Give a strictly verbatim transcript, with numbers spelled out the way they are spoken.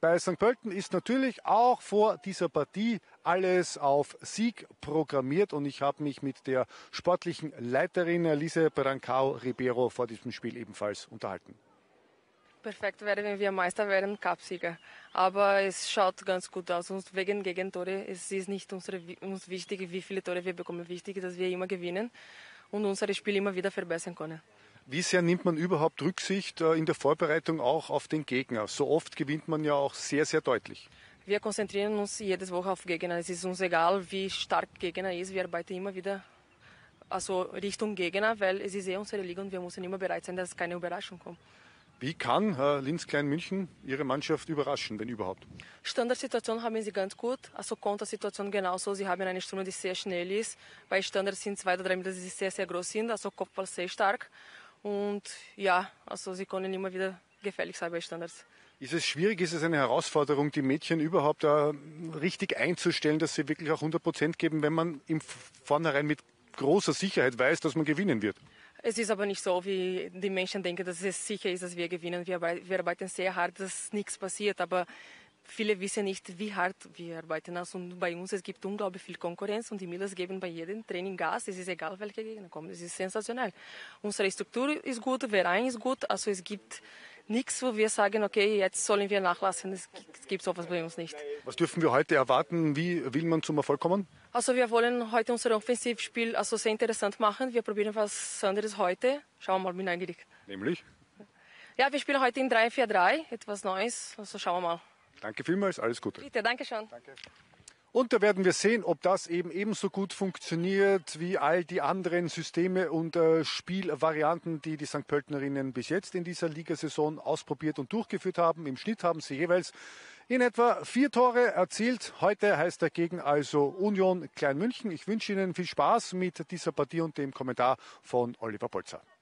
Bei Sankt Pölten ist natürlich auch vor dieser Partie alles auf Sieg programmiert und ich habe mich mit der sportlichen Leiterin Lise Brancao Ribeiro vor diesem Spiel ebenfalls unterhalten. Perfekt wäre, wenn wir Meister wären, Cupsieger. Aber es schaut ganz gut aus. Und wegen Gegentore, es ist nicht unsere, uns wichtig, wie viele Tore wir bekommen. Wichtig, dass wir immer gewinnen und unser Spiel immer wieder verbessern können. Wie sehr nimmt man überhaupt Rücksicht in der Vorbereitung auch auf den Gegner? So oft gewinnt man ja auch sehr, sehr deutlich. Wir konzentrieren uns jede Woche auf Gegner. Es ist uns egal, wie stark Gegner ist. Wir arbeiten immer wieder also Richtung Gegner, weil es ist eh unsere Liga und wir müssen immer bereit sein, dass keine Überraschung kommt. Wie kann äh, Linz Klein München Ihre Mannschaft überraschen, wenn überhaupt? Standardsituation haben sie ganz gut, also Kontersituation genauso. Sie haben eine Stunde, die sehr schnell ist. Bei Standards sind zwei oder drei Meter, die sehr, sehr groß sind, also Kopfball sehr stark. Und ja, also sie können immer wieder gefährlich sein bei Standards. Ist es schwierig, ist es eine Herausforderung, die Mädchen überhaupt äh, richtig einzustellen, dass sie wirklich auch hundert Prozent geben, wenn man im Vornherein mit großer Sicherheit weiß, dass man gewinnen wird? Es ist aber nicht so, wie die Menschen denken, dass es sicher ist, dass wir gewinnen. Wir, wir arbeiten sehr hart, dass nichts passiert, aber viele wissen nicht, wie hart wir arbeiten. Also und bei uns es gibt unglaublich viel Konkurrenz und die Mädels geben bei jedem Training Gas. Es ist egal, welche Gegner kommen. Es ist sensationell. Unsere Struktur ist gut, der Verein ist gut. Also es gibt nichts, wo wir sagen, okay, jetzt sollen wir nachlassen. Es gibt sowas bei uns nicht. Was dürfen wir heute erwarten? Wie will man zum Erfolg kommen? Also wir wollen heute unser Offensivspiel also sehr interessant machen. Wir probieren was anderes heute. Schauen wir mal, bin neugierig. Nämlich? Ja, wir spielen heute in drei vier drei, etwas Neues. Also schauen wir mal. Danke vielmals, alles Gute. Bitte, danke schön. Danke. Und da werden wir sehen, ob das eben ebenso gut funktioniert wie all die anderen Systeme und äh, Spielvarianten, die die Sankt Pöltenerinnen bis jetzt in dieser Ligasaison ausprobiert und durchgeführt haben. Im Schnitt haben sie jeweils in etwa vier Tore erzielt. Heute heißt dagegen also Union Klein München. Ich wünsche Ihnen viel Spaß mit dieser Partie und dem Kommentar von Oliver Bolzer.